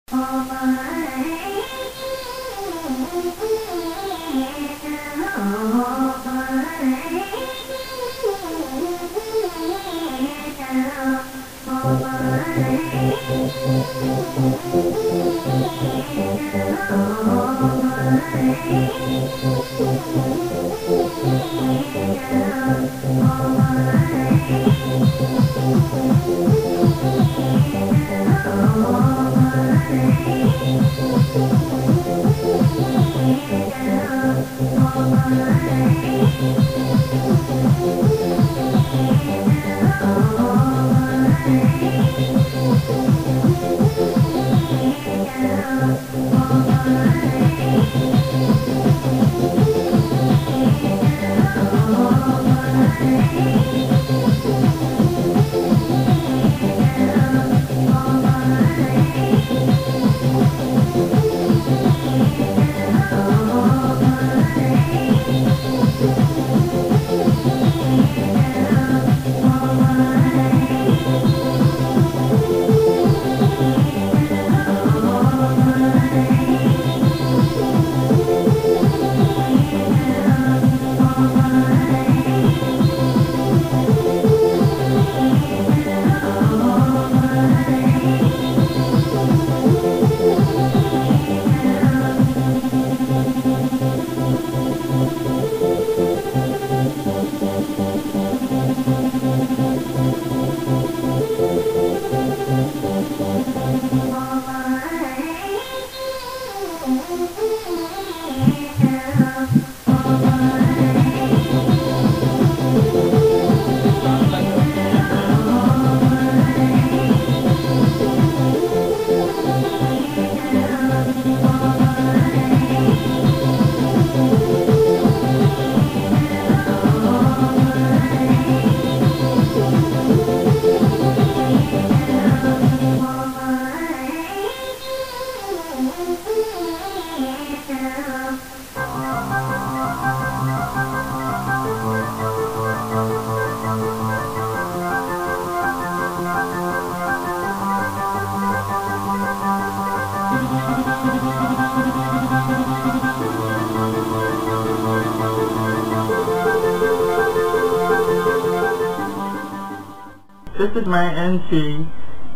This is my entry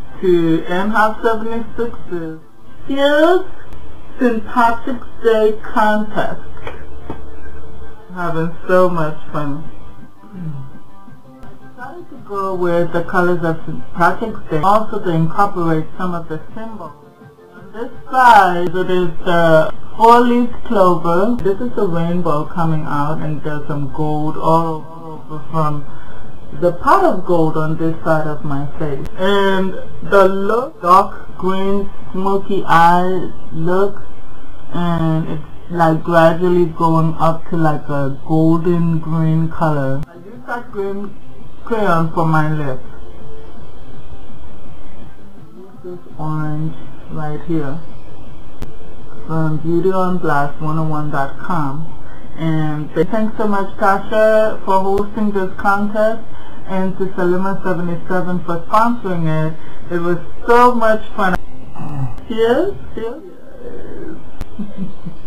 to NHOP76's Here's St. Patrick's Day contest. Having so much fun. I decided to go with the colors of St. Patrick's Day, also to incorporate some of the symbols. On this side, it is the 4-leaf clover. This is the rainbow coming out, and there's some gold all over from the pot of gold on this side of my face. And the look, dark green, smoky eye look, and it's like gradually going up to like a golden green color. I use that green crayon for my lips. Use this orange right here from beautyonblast101.com. And thanks so much, Tasha, for hosting this contest, and to Selima77 for sponsoring it. It was so much fun. Cheers. Cheers.